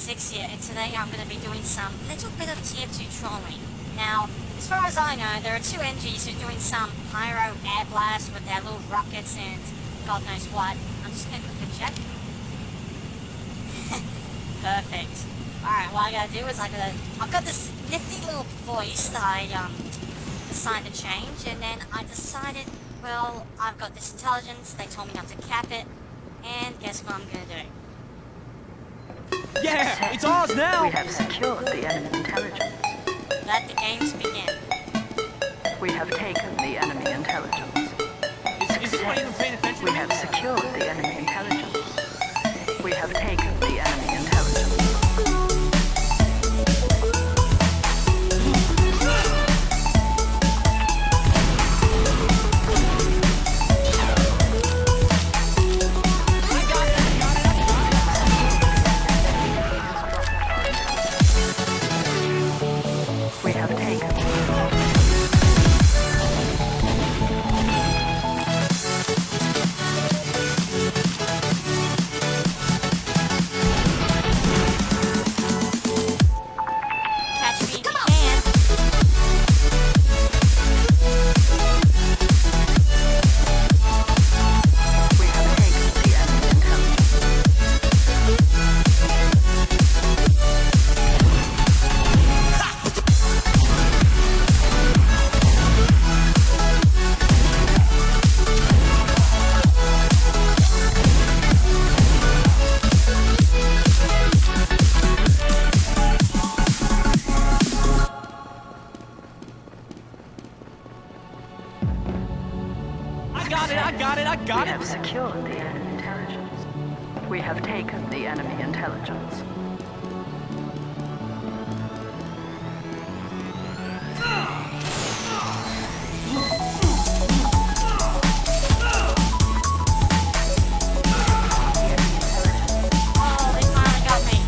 6 here, and today I'm going to be doing some little bit of TF2 trolling. Now, as far as I know, there are two NGs who are doing some pyro air blast with their little rockets and God knows what. I'm just going to quickly check. Perfect. Alright, what I gotta do is I've got this nifty little voice that I decided to change, and then I decided, well, I've got this intelligence, they told me not to cap it, and guess what I'm gonna do? Yeah, it's ours now! We have secured the enemy intelligence. Let the games begin. We have taken the enemy intelligence. Is anyone even paying attention We to me? have secured the enemy intelligence. We have taken the enemy intelligence. We have taken. Catch me if you can. We have taken the enemy intelligence. I got We it! have secured the enemy intelligence. We have taken the enemy intelligence. Oh, they finally got me.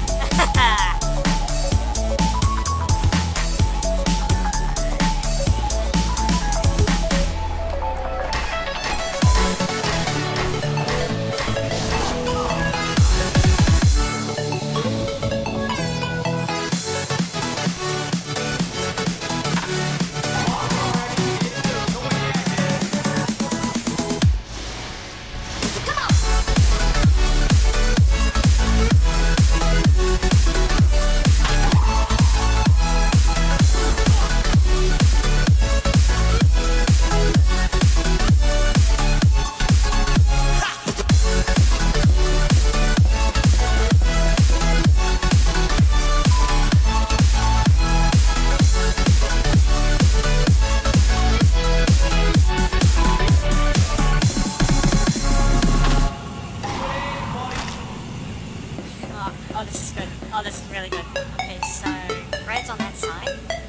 Oh, this is good. Oh, this is really good. Okay, so red's on that side.